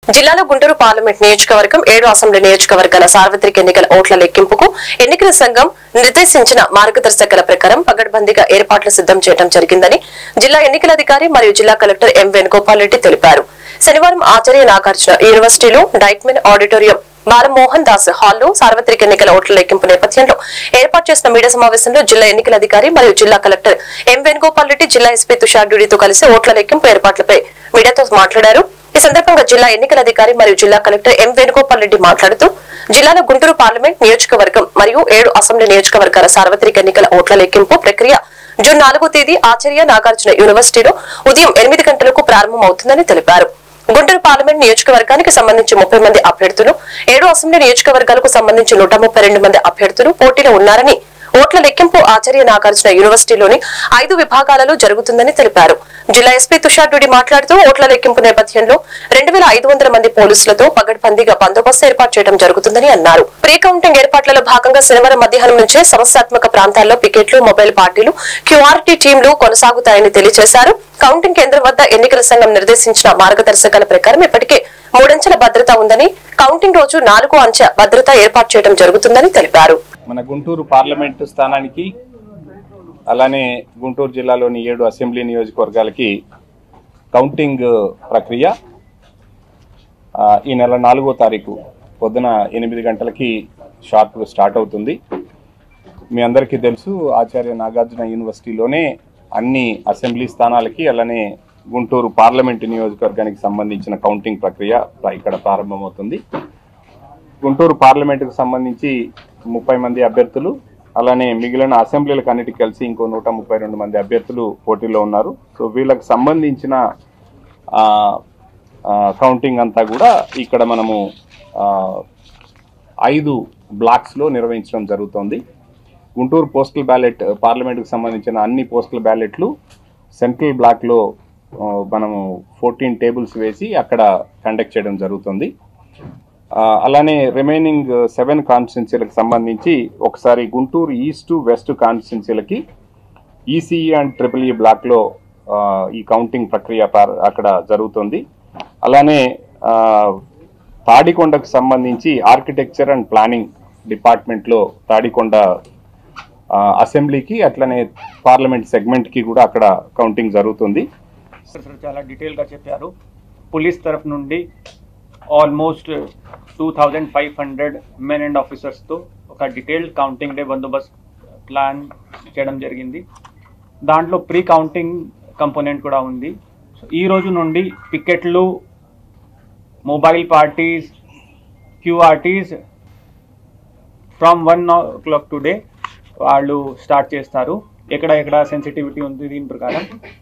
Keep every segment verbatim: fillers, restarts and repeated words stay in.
జిల్లాలో గుంటూరు పార్లమెంట్ నియోజకవర్గం ఏడు అసెంబ్లీ నియోజకవర్గాల సార్వత్రిక ఎన్నికల ఓట్ల లెక్కింపుకు ఎన్నికల సంఘం నిర్దేశించిన మార్గదర్శకాల ప్రకారం పగడ్బందీగా ఏర్పాట్లు సిద్దం చేయడం జరిగిందని జిల్లా ఎన్నికల అధికారి మరియు జిల్లా కలెక్టర్ ఎం వేణుగోపాల్ రెడ్డి తెలిపారు. శనివారం ఆచార్య నాగార్జున యూనివర్సిటీలో డైక్మెన్ ఆడిటోరియం బాలమోహన్ దాస్ హాల్లో సార్వత్రిక ఎన్నికల ఓట్ల లెక్కింపు నేపథ్యంలో ఏర్పాటు చేసిన మీడియా సమావేశంలో జిల్లా ఎన్నికల అధికారి మరియు జిల్లా కలెక్టర్ ఎం వేణుగోపాల్ రెడ్డి జిల్లా ఎస్పీ తుషార్ డ్యూడీతో కలిసి ఓట్ల లెక్కింపు ఏర్పాట్లపై మీడియాతో మాట్లాడారు. ఈ సందర్భంగా జిల్లా ఎన్నికల అధికారి మరియు జిల్లా కలెక్టర్ ఎం వేణుగోపాల్ రెడ్డి మాట్లాడుతూ జిల్లాలో గుంటూరు పార్లమెంట్ నియోజకవర్గం మరియు ఏడు అసెంబ్లీ నియోజకవర్గాల సార్వత్రిక ఎన్నికల ఓట్ల లెక్కింపు ప్రక్రియ జూన్ నాలుగో తేదీ ఆచార్య నాగార్జున యూనివర్సిటీలో ఉదయం ఎనిమిది గంటలకు ప్రారంభమవుతుందని తెలిపారు. గుంటూరు పార్లమెంట్ నియోజకవర్గానికి సంబంధించి ముప్పై మంది అభ్యర్థులు, ఏడు అసెంబ్లీ నియోజకవర్గాలకు సంబంధించి నూట ముప్పై రెండు మంది అభ్యర్థులు పోటీలో ఉన్నారని, ఓట్ల లెక్కింపు ఆచార్య నాగార్జున యూనివర్సిటీలోని ఐదు విభాగాలలో జరుగుతుందని తెలిపారు. జిల్లా ఎస్పీ తుషార్ డ్యూడీ మాట్లాడుతూ ఓట్ల లెక్కింపు నేపథ్యంలో రెండు వేల ఐదు వందల మంది పోలీసులతో పగడ్బందీగా బందోబస్తు ఏర్పాటు చేయడం జరుగుతుందని అన్నారు. ప్రీ కౌంటింగ్ ఏర్పాట్లలో భాగంగా శనివారం మధ్యాహ్నం నుంచే సమస్యాత్మక ప్రాంతాల్లో పికెట్లు, మొబైల్ పార్టీలు, క్యూఆర్టీ టీంలు కొనసాగుతాయని తెలియజేశారు. కౌంటింగ్ కేంద్రం వద్ద ఎన్నికల సంఘం నిర్దేశించిన మార్గదర్శకాల ప్రకారం ఇప్పటికే మూడంచెల భద్రత ఉందని, కౌంటింగ్ రోజు నాలుగో అంచె భద్రత ఏర్పాటు చేయడం జరుగుతుందని తెలిపారు. మన గుంటూరు పార్లమెంటు స్థానానికి అలానే గుంటూరు జిల్లాలోని ఏడు అసెంబ్లీ నియోజకవర్గాలకి కౌంటింగ్ ప్రక్రియ ఈ నెల నాలుగో తారీఖు పొద్దున ఎనిమిది గంటలకి షార్ప్ స్టార్ట్ అవుతుంది. మీ అందరికీ తెలుసు, ఆచార్య నాగార్జున యూనివర్సిటీలోనే అన్ని అసెంబ్లీ స్థానాలకి అలానే గుంటూరు పార్లమెంటు నియోజకవర్గానికి సంబంధించిన కౌంటింగ్ ప్రక్రియ ఇక్కడ ప్రారంభమవుతుంది. గుంటూరు పార్లమెంటుకు సంబంధించి ముప్పై మంది అభ్యర్థులు అలానే మిగిలిన అసెంబ్లీలకు అన్నిటికి కలిసి ఇంకో నూట ముప్పై రెండు మంది అభ్యర్థులు పోటీలో ఉన్నారు. సో వీళ్ళకి సంబంధించిన కౌంటింగ్ అంతా కూడా ఇక్కడ మనము ఐదు బ్లాక్స్లో నిర్వహించడం జరుగుతోంది. గుంటూరు పోస్టల్ బ్యాలెట్ పార్లమెంటుకు సంబంధించిన అన్ని పోస్టల్ బ్యాలెట్లు సెంట్రల్ బ్లాక్లో మనము ఫోర్టీన్ టేబుల్స్ వేసి అక్కడ కండక్ట్ చేయడం జరుగుతుంది. అలానే రిమైనింగ్ సెవెన్ కాన్స్టిట్యున్సీలకు సంబంధించి ఒకసారి గుంటూరు ఈస్ట్ వెస్ట్ కాన్స్టిట్యున్సీలకి ఈసీఈ అండ్ ట్రిపుల్ ఈ బ్లాక్లో ఈ కౌంటింగ్ ప్రక్రియ అక్కడ జరుగుతుంది. అలానే తాడికొండకు సంబంధించి ఆర్కిటెక్చర్ అండ్ ప్లానింగ్ డిపార్ట్మెంట్లో తాడికొండ అసెంబ్లీకి అట్లనే పార్లమెంట్ సెగ్మెంట్కి కూడా అక్కడ కౌంటింగ్ జరుగుతుంది. చాలా డీటెయిల్గా చెప్పారు. పోలీస్ తరఫు నుండి almost two thousand five hundred men and ఆఫీసర్స్తో ఒక డీటెయిల్డ్ కౌంటింగ్ డే బందోబస్తు ప్లాన్ చేయడం జరిగింది. దాంట్లో ప్రీ కౌంటింగ్ కంపోనెంట్ కూడా ఉంది. సో ఈ రోజు నుండి పికెట్లు, mobile parties, QRTs from one o'clock today వాళ్ళు స్టార్ట్ చేస్తారు. ఎక్కడ ఎక్కడ సెన్సిటివిటీ ఉంది దీని ప్రకారం.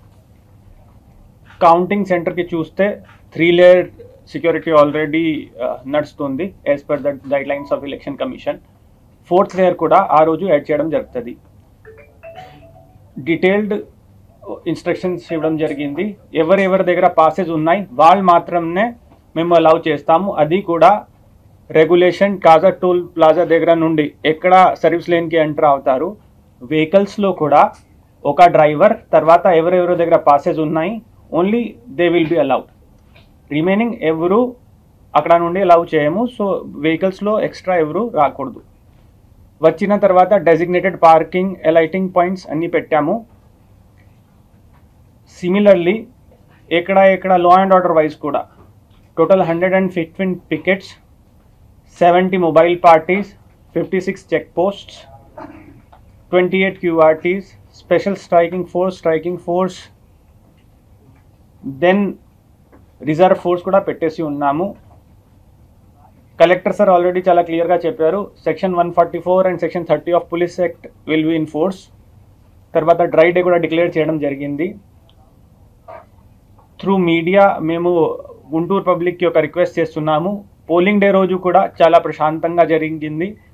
కౌంటింగ్ సెంటర్కి చూస్తే త్రీ లేయర్ సెక్యూరిటీ ఆల్రెడీ నడుస్తుంది as per the guidelines of election commission. Fourth layer కూడా ఆ రోజు యాడ్ చేయడం జరుగుతుంది. డీటెయిల్డ్ ఇన్స్ట్రక్షన్స్ ఇవ్వడం జరిగింది. ఎవరెవరి దగ్గర పాసెస్ ఉన్నాయి వాళ్ళు మాత్రమే మేము అలౌ చేస్తాము. అది కూడా రెగ్యులేషన్ కాజా టోల్ ప్లాజా దగ్గర నుండి ఎక్కడ సర్వీస్ లేన్కి ఎంటర్ అవుతారు వెహికల్స్లో కూడా ఒక డ్రైవర్ తర్వాత ఎవరెవరి దగ్గర పాసెస్ ఉన్నాయి only they will be allowed. Remaining ఎవరు అక్కడ నుండి అలౌ చేయము. సో వెహికల్స్లో ఎక్స్ట్రా ఎవరు రాకూడదు. వచ్చిన తర్వాత డెసిగ్నేటెడ్ పార్కింగ్, ఎలైటింగ్ పాయింట్స్ అన్నీ పెట్టాము. సిమిలర్లీ ఎక్కడ ఎక్కడ లా అండ్ ఆర్డర్ వైజ్ కూడా total hundred and fifteen pickets, seventy mobile parties, fifty six check posts, twenty eight QRTs, special striking force, striking force, then reserve force కూడా పెట్టేసి ఉన్నాము. Collector sir already చాలా క్లియర్గా చెప్పారు. Section one forty four and section thirty of police act will be in force. తర్వాత dry day కూడా declare చేయడం జరిగింది. త్రూ మీడియా మేము గుంటూరు పబ్లిక్కి ఒక రిక్వెస్ట్ చేస్తున్నాము. పోలింగ్ డే రోజు కూడా చాలా ప్రశాంతంగా జరిగింది.